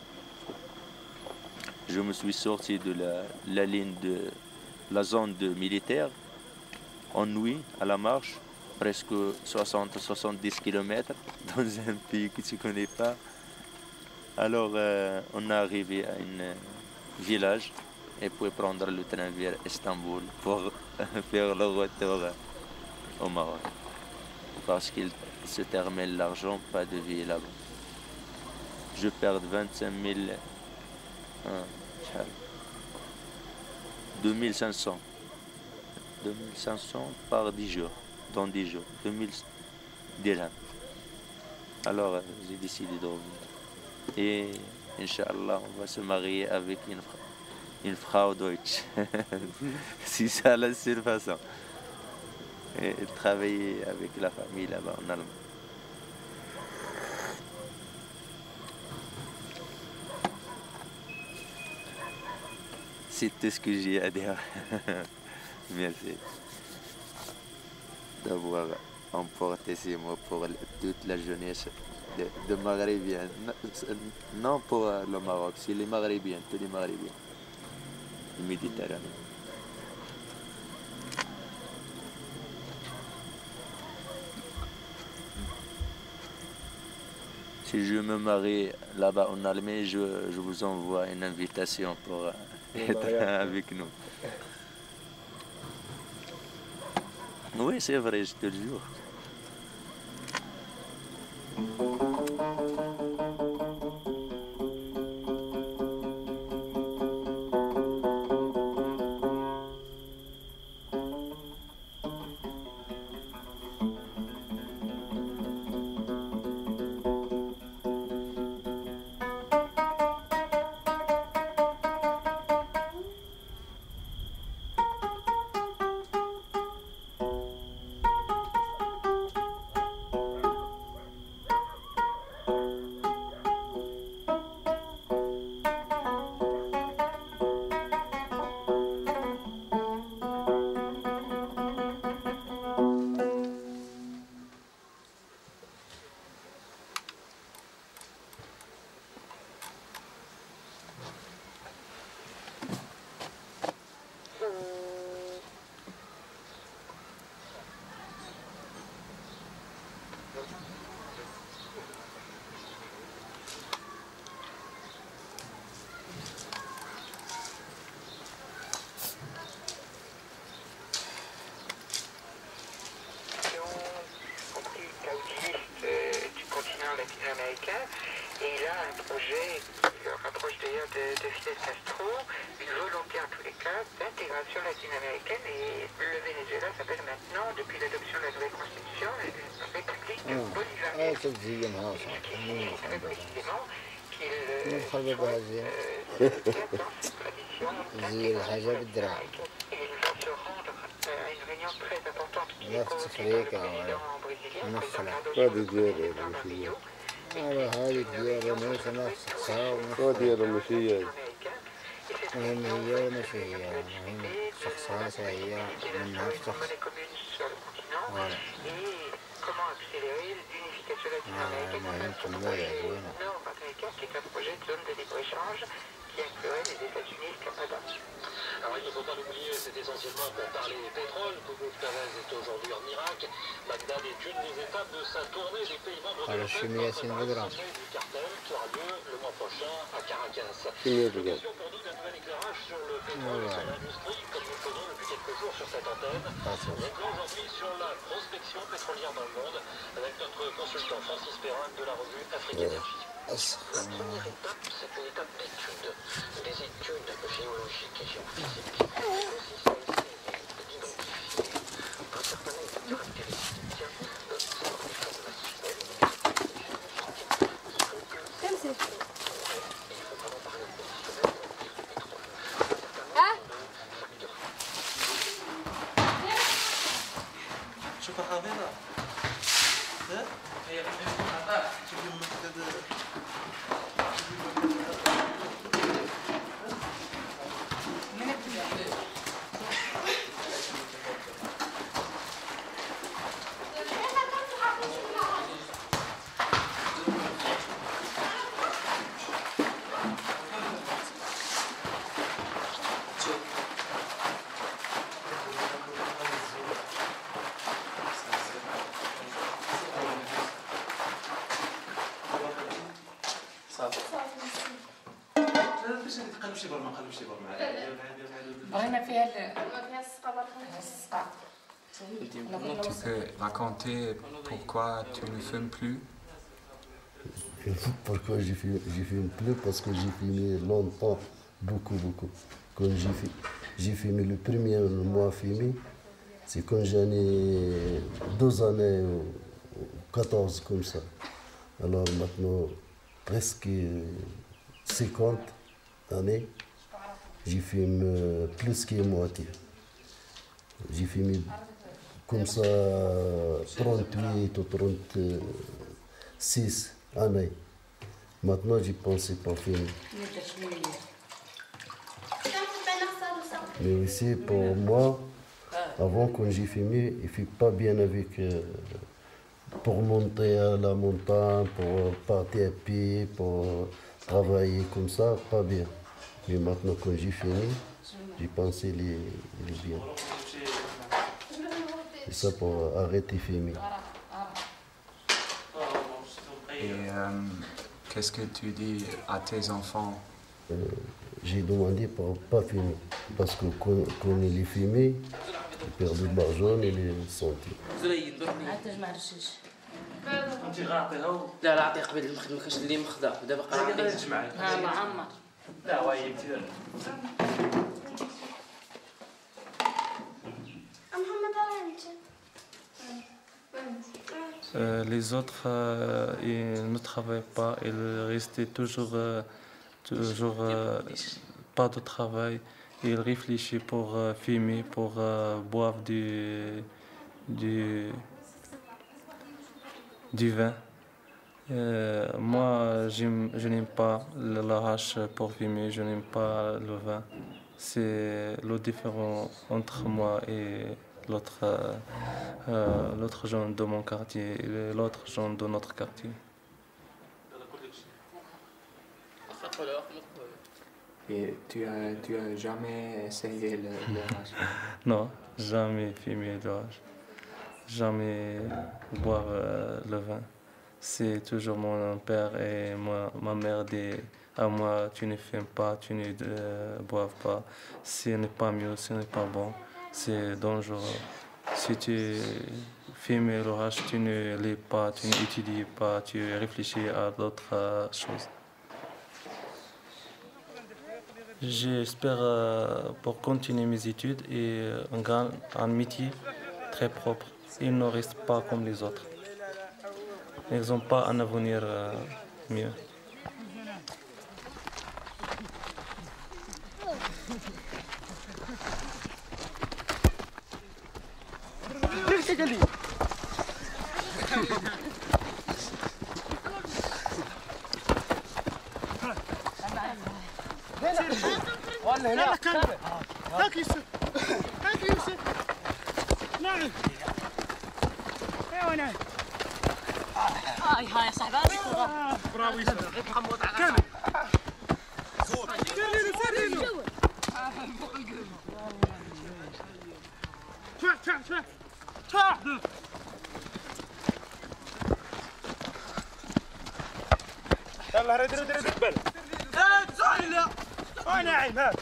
je me suis sorti de la ligne de la zone militaire en nuit à la marche, presque 60-70 km dans un pays que tu ne connais pas. Alors, on est arrivé à un village et puis prendre le train vers Istanbul pour faire le retour au Maroc. Parce qu'il se termine l'argent, pas de vie là-bas. Je perds 25 000, 2500 par 10 jours, dans 10 jours, 2000 dirhams. Alors j'ai décidé de revenir. Et Inch'Allah, on va se marier avec une Frau Deutsch. C'est ça la seule façon. Et travailler avec la famille là-bas en Allemagne. C'est tout ce que j'ai à dire. Merci d'avoir emporté ces mots pour toute la jeunesse de Maghrébiens. Non pour le Maroc, c'est les Maghrébiens, tous les Maghrébiens. Le Méditerranée. Si je me marie là-bas en Allemagne, je vous envoie une invitation pour être avec nous. Oui, c'est vrai, je te le jure. latino-américain. Et il a un projet qui rapproche d'ailleurs de Fidel Castro, une volonté en tous les cas d'intégration latino-américaine. Et le Venezuela s'appelle maintenant, depuis l'adoption de la nouvelle constitution, la République bolivarienne. Ce qui signifie précisément qu'il dans cette tradition et il va se rendre à une réunion très importante qui est convoquée par le président brésilien, le président Carlos هذه ديالة موسى نفس الصاو ديالة ماشي هي المهم هي ماشي هي المهم شخصها هي من نفس الشخص comment accélérer l'unification latino-américaine nord-américaine, qui est un projet de zone de libre-échange qui inclurait les États-Unis et le Canada. Alors il ne faut pas l'oublier, c'est essentiellement pour parler pétrole. Toulouse Chavez est aujourd'hui en Irak. Bagdad est une des étapes de sa tournée des pays membres de l'OPEP du cartel qui aura lieu le mois prochain à Caracas. L'occasion pour nous d'un nouvel éclairage sur le pétrole et son industrie, comme nous faisons depuis quelques jours sur cette antenne. On est aujourd'hui sur la prospection pétrolière dans le monde avec notre consultant Francis Perrin de la revue Afrique Énergie. La première étape, c'est une étape d'étude, des études géologiques et géophysiques, mais aussi celle-ci d'identifier un certain nombre de caractéristiques de ces formations glaciaires. Il faut vraiment parler de conditionnel du pétrole. شوف الخريطة هي شوف المنطقة Tu peux raconter pourquoi tu ne fumes plus? Pourquoi je fume plus? Parce que j'ai fumé longtemps, beaucoup. Quand j'ai fumé le premier mois fumé, c'est quand j'en ai 12 années ou 14 comme ça. Alors maintenant, presque 50 années, j'ai fumé plus que moitié. J'ai fumé comme ça 38 ou 36 années. Maintenant, je pensais pas fumer. Mais aussi pour moi, avant quand j'ai fumé, il ne fait pas bien avec pour monter à la montagne, pour partir à pied, pour travailler comme ça, pas bien. Mais maintenant quand j'ai fini, j'ai pensé il est bien. C'est ça pour arrêter de fumer. Et qu'est-ce que tu dis à tes enfants? J'ai demandé pour ne pas fumer. Parce que quand il est fumé, il perd de l'argent et les santé. لا اعطيه قبل المخدم، ما كانش اللي مخدا ودابا قرا ها معمر لا واي كثير Les autres, ils ne travaillent pas, ils restaient toujours pas de travail. Ils réfléchissent pour fumer, pour boire du vin. Moi, je n'aime pas la hache pour fumer, je n'aime pas le vin. C'est le différent entre moi et l'autre gens de mon quartier et l'autre gens de notre quartier. Et tu as jamais essayé le hache? Non, jamais fumé de hache, jamais boire le vin. C'est toujours mon père et ma mère dit à moi, tu ne fumes pas, tu ne bois pas, ce n'est pas mieux, ce n'est pas bon, c'est dangereux. Si tu fumes le hache, tu ne lis pas, tu n'étudies pas, tu réfléchis à d'autres choses. J'espère pour continuer mes études et un métier très propre. Ils ne restent pas comme les autres. Ils n'ont pas un avenir mieux. هنا كمل هاك يوسف هاك يوسف نعم ايوه نعم هاي صاحبي برافو يوسف كمل سرينه يلا هرد رد رد قبل لا وانا عين ها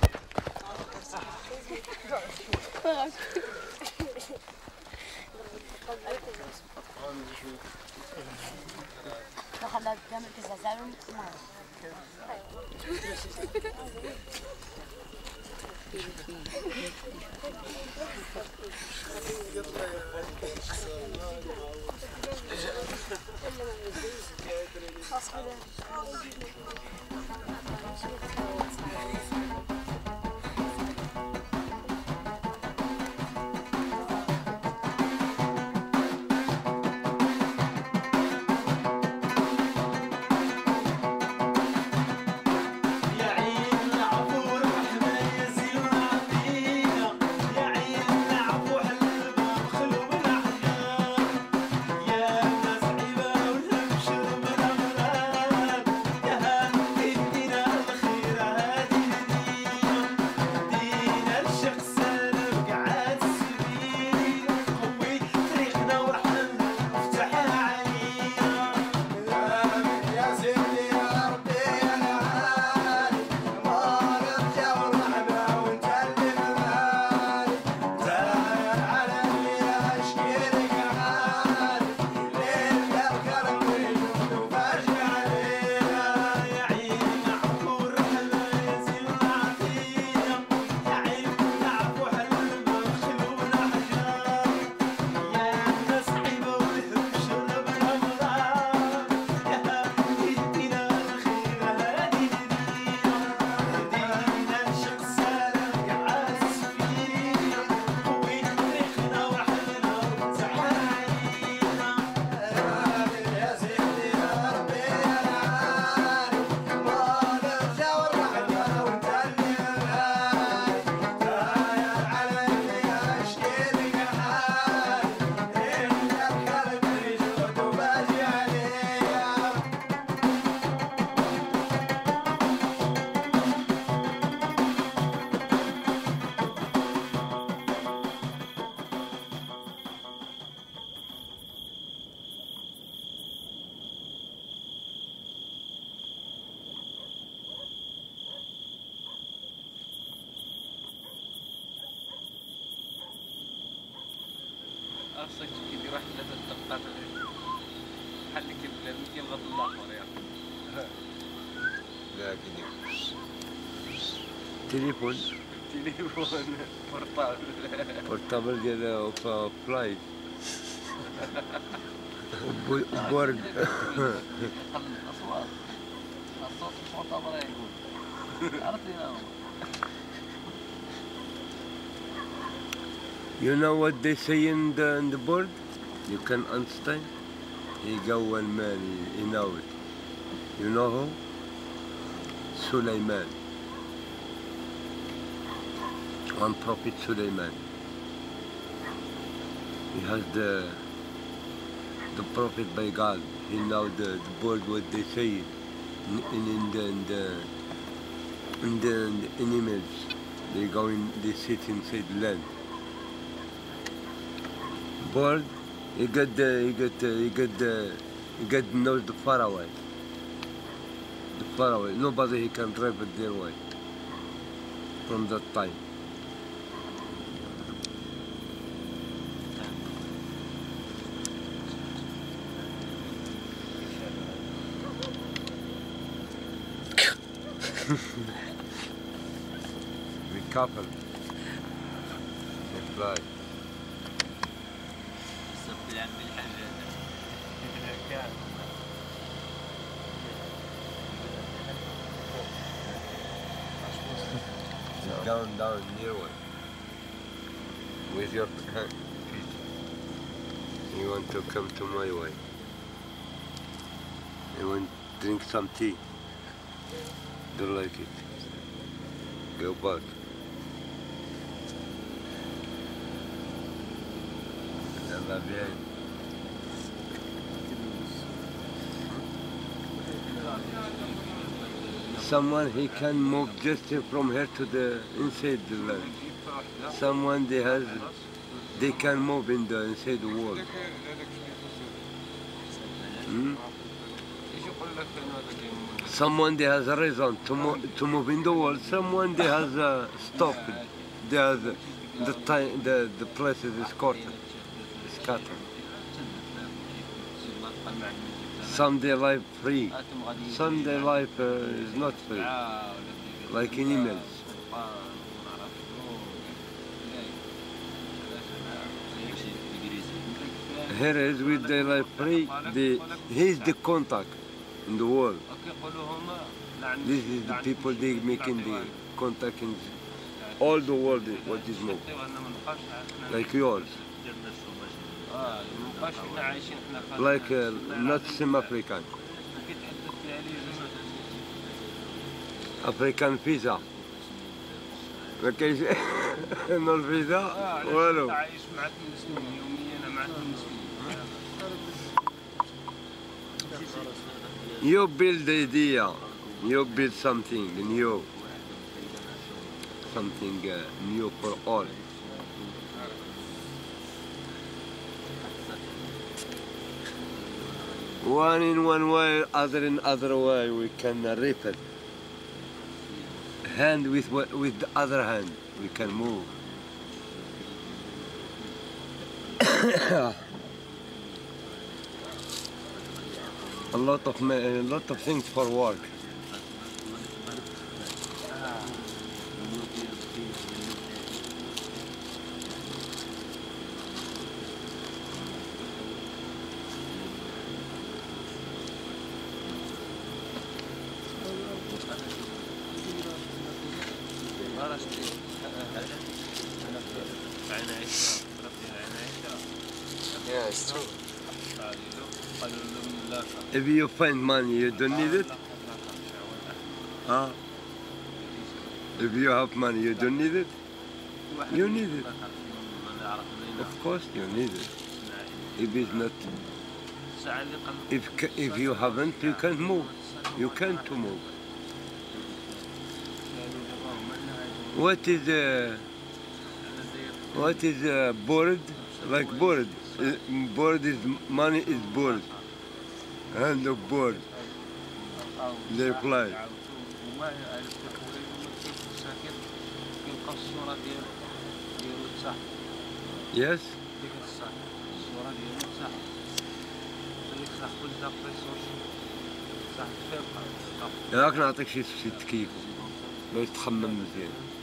خاصك كيدير واحد 3 دقات بحال اللي كيبغض الاخر ياك لا كيدير تليفون بورطابل ديال فلايت بورد الاصوات الصوت البورطابل يقول عرفتينا You know what they say in the board? You can understand? He go one man, he know it. You know who? Sulaiman. One prophet Sulaiman. He has the prophet by God. He know the board what they say in the animals. They go in, they sit inside the land. Bird, he knows the far away. The far away. Nobody he can drive it their way. From that time. Be careful. They fly. Down near one. With your feet. You want to come to my way. You want to drink some tea. Don't like it. Go back. Yalla bien. Someone he can move just from here to the inside the land. Someone they has they can move inside the wall. Someone they has a reason to move in the wall. Someone they has stopped. They has the place is scattered. Some their life free. Some their life is not free. Like animals. Here is with their life free. Here's the contact in the world. This is the people they making the contact in all the world. What is more like yours, like not some African visa. ما كاينش إنه الفيزا والو. You build the idea, you build something new, something new for all. One in one way, other in other way, we can rip it. Hand with the other hand, we can move. a lot of things for work. Yeah, it's true. If you find money, you don't need it? Huh? If you have money, you don't need it? You need it. Of course you need it. If it's not, if you haven't, you can't move. You can't move. What is board? Like board. Board is money is board. Hand of board. They fly. Yes? راك نعطيك شي تكييف باش تخمم مزيان.